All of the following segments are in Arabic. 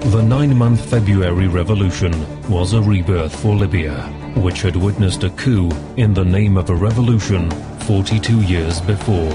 The 9-month February Revolution was a rebirth for Libya, which had witnessed a coup in the name of a revolution 42 years before.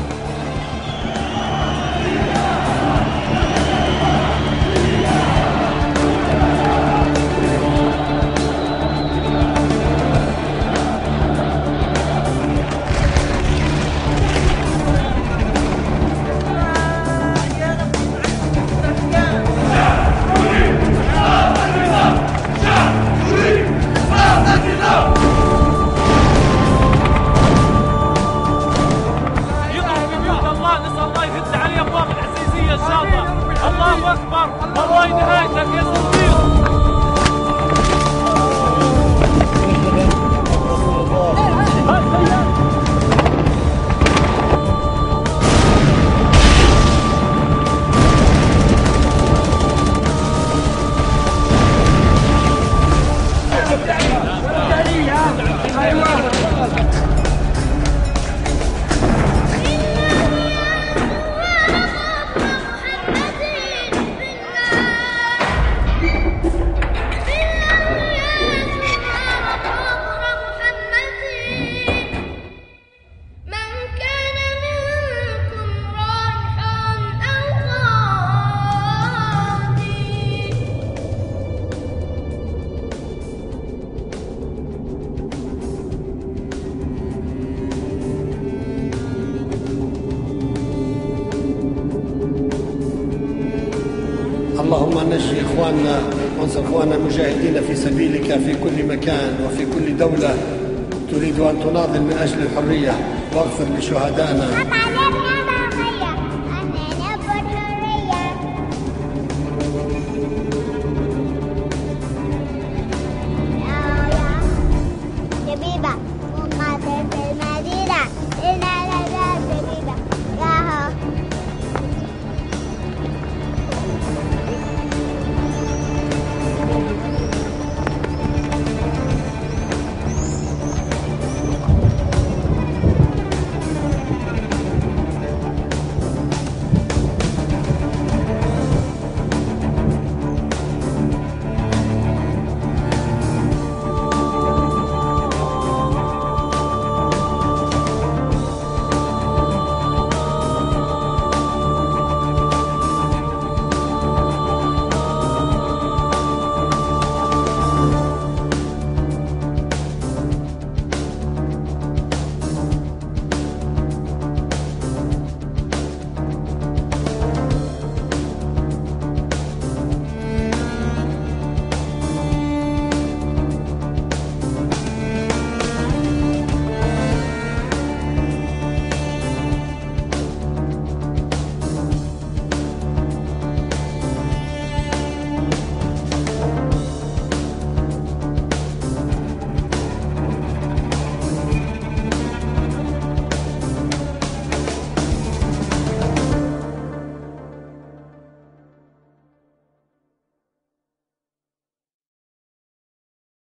اللهم نجي إخواننا وانصر إخواننا المجاهدين في سبيلك في كل مكان وفي كل دولة تريد أن تناضل من أجل الحرية، واغفر لشهدائنا